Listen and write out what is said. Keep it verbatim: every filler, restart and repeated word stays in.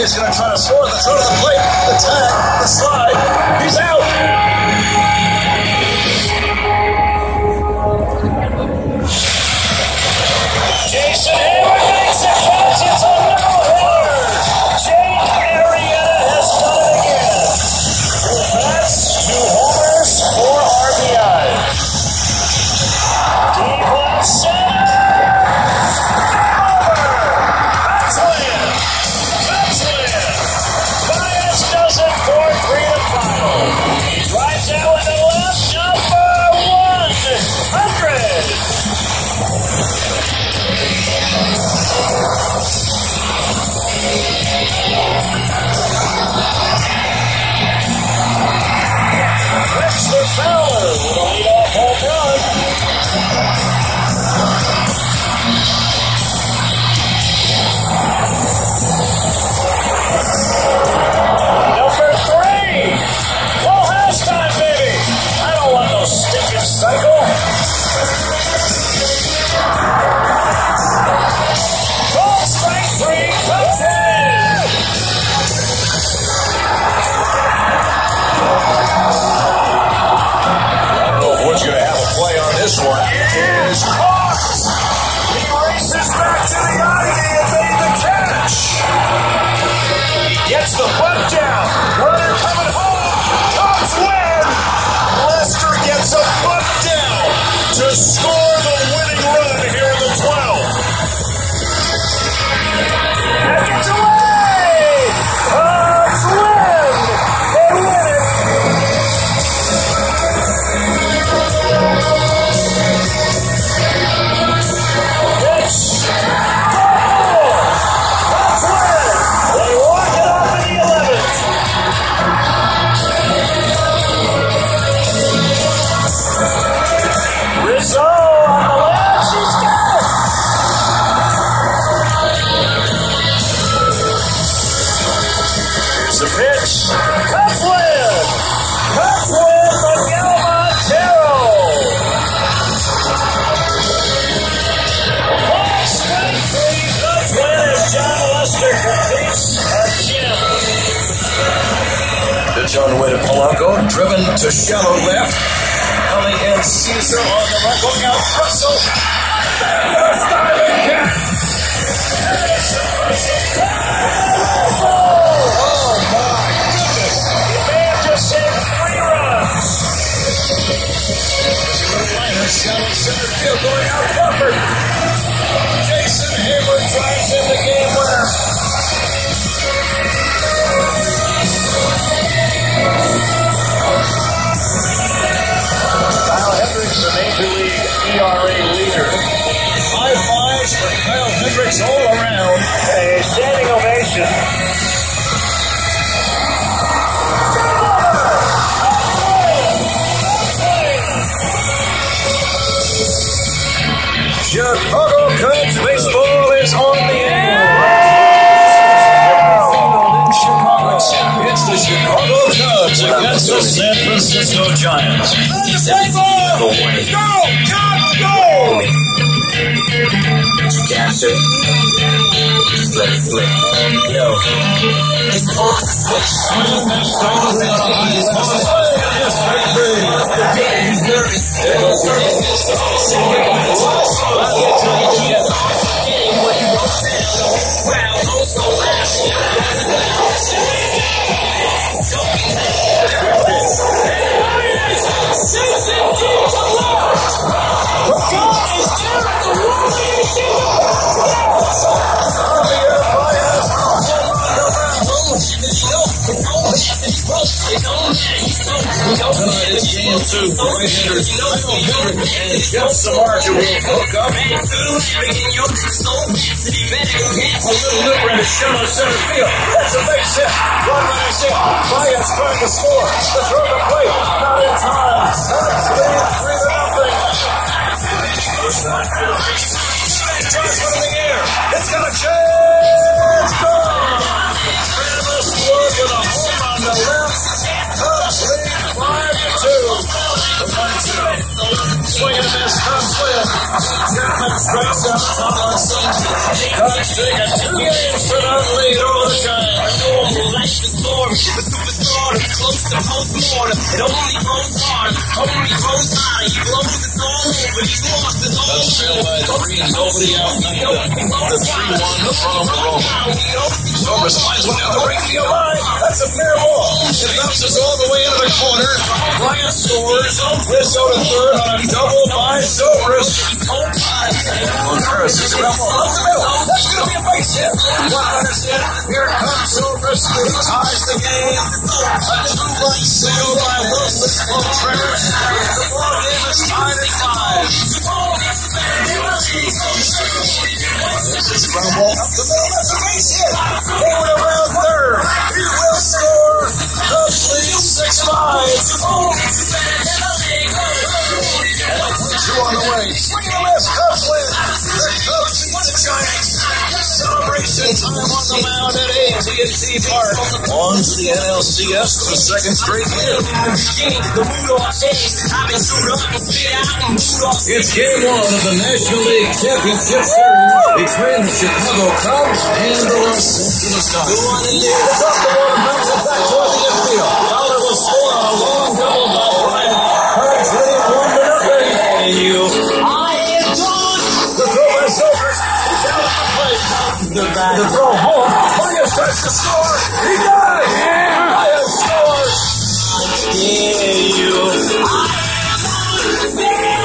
He's going to try to score at the throw to the plate. The tag, the slide. He's out. Jason Hayward makes a catch. It's a no-hitter. Jake Arrieta has done it again. That's two homers, four R B Is. Deep left center. Over. That's win. That's win. Baez does it four three to final. He drives out with the left. Number one hundred. Dexter Fowler with a leadoff home run. Number three. Full house time, baby. I don't want no stinking cycle. Ball strike three, comes in. I don't know if Wood's going to have a play on this one. It is caught. He races back to the ivy and made the catch. He gets the butt down. Runner coming home. Cubs win. Lester gets a butt down to score the winning run here in the twelfth. And gets away. Cubs win. They win it. Pitch. Ball. Cubs win. They walk it off in the eleventh. Rizzo on the left. He's got it. Here's the pitch. Cubs win. Cubs win. Miguel Montero. Ball strike three. Cubs win as John Lester completes again. Pitch on the way to Polanco. Driven to shallow left. Coming in, Caesar on the right. Look out, Russell. First diving catch. Oh, my goodness. He may have just saved three runs. Liner, shallow center field going out. Crawford. Jason Hayward drives in the game winner. Kyle Hendricks, the Major League E R A leader. Five fives for Kyle Hendricks all around. A standing ovation. Chicago Cubs baseball is on the air. It's the Chicago Cubs against the San Francisco Giants. Go, Cubs, go! Capture. Just let it slip. Yo. It's on the switch. He's nervous. Getting what you wrote down. Wow, oh so loud. Tonight it's game two. Right-handers Kyle Hendricks and Jeff Samardzija will hook up. A little looper into shallow center field. That's a base hit. One runner's in. Baez trying to score. The throw to plate. Not in time. Cubs lead three to nothing. Drives one in the air. It's got a chance. Gone. Travis Wood with a home on the left. Cubs lead five to two. The swing and a miss. Cubs win. Chapman strikes out Tomlinson. Cubs take a two-game for that lead over the Giants. superstar, the superstar, close to postmortem. It only grows hard, only grows high. He blows us all over, he's lost his own. That's Trail by three, nobody outnumbered the three one from Roman. Sober slides one down the right field line. That's a fair ball. It bounces all the way into the corner. Bryant scores. This go to third on a double by Zobrist. Contreras is about more up the middle. That's going to be a base hit. one hundred hit. Here comes Zobrist. He ties the game. A two-run single by Wilson Contreras. The ball game is tied at five. This is ground ball up the middle. That's a base hit. Going around third. He will score. Cubs lead six five. Two on the way. Swing and miss. Cubs win. The Cubs beat the Giants. Celebration time on the mound at A T and T Park. On to the N L C S for the second straight year. It's game one of the National League Championship Series between the Chicago Cubs and the Los Angeles Dodgers. It's off the wall and bounces it back toward the infield. Fowler will score on a long double by Bryant. Cubs lead one to nothing. And you, I am done. The throw by Zobrist. He's out of the plate. The throw home. Bryant starts to score. He got it. Bryant scores. Yeah, you. I am done.